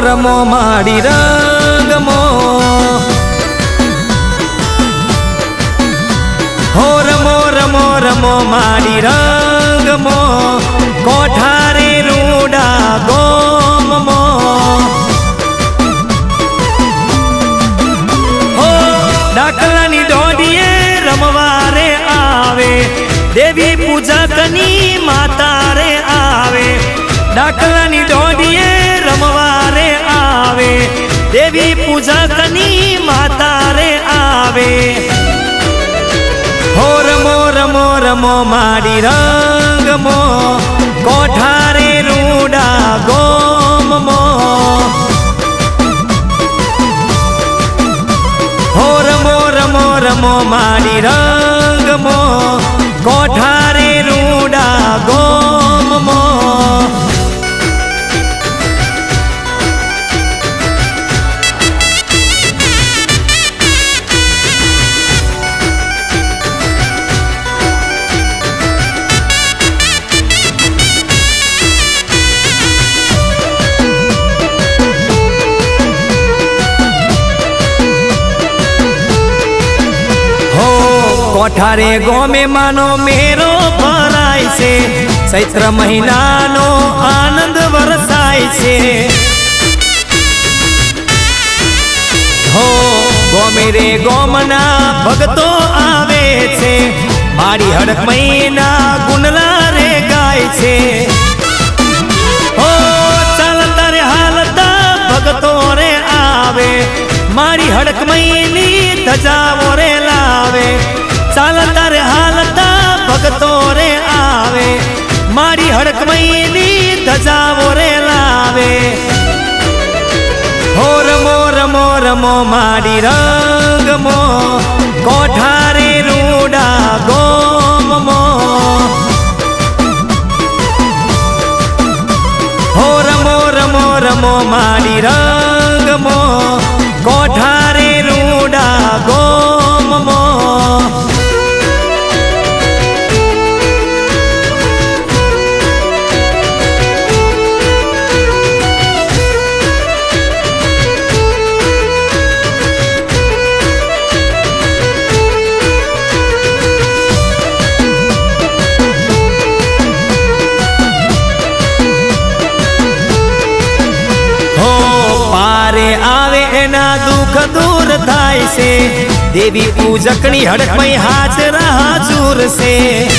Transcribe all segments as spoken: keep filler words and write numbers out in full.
रमो माड़ी रंग मो हो रमो रमो रमो माड़ी रंग मो कोठारे रूडा गोम मो हो डाकलानी डोडिये रमवारे आवे देवी पूजा कनी माता रे आवे डाकलानी डोडिये रमवारे आवे देवी पूजा कनी माता रे आवे हो रमो रमो रमो माड़ी रंग मो कोठारे रूडा गोम मो हो रमो रमो रमो माड़ी रंग मो कोठारे रूडा गोम मो कोठारे गो में मानो मेरो भराय से चैत्र महीना नो आनंद वरसाय से हो गो मेरे गोमना भगतो आवे छे मारी हड़क महीना गुनला रे गाय छे हो चालता रे हालता भगतो रे आवे मारी हड़क महीनी धजावो रे लावे चालता रे हालता भगतो रे आवे मारी हड़क महीनी धजावो रे लावे हो रमो रमो रमो माड़ी रंग मो कोठारे रूडा गोम मो हो रमो रमो रमो माड़ी रंग मो कोठारे रूडा गोम मो दुख दूर थाय से देवी पूजकनी हड़क में हाजर हाजूर से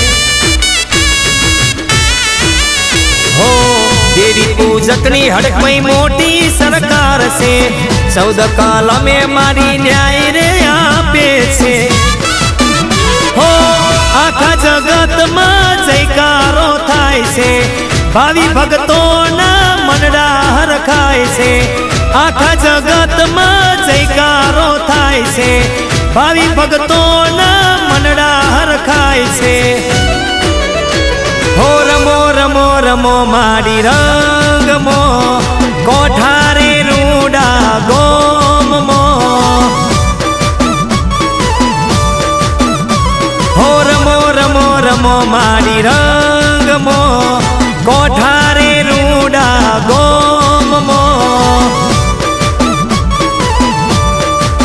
हो देवी पूजकनी हड़क में मोटी सरकार से चौदह काल में मारी न्याय रे आपे छे हो आखा जगत में जयकारो थाय से भावी भक्तों ना मनडा हरखाय से आखा जगत में जयकारो थाय से भावी भक्तों ना मनडा हरखाय से हो रमो रमो रमो माड़ी रंग मो कोठारे रूडा गोम मो हो रमो रमो रमो माड़ी रंग मो कोठारे रूडा गोम मो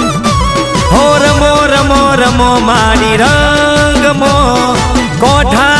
हो रमो रमो रमो माड़ी रंग मो कोठा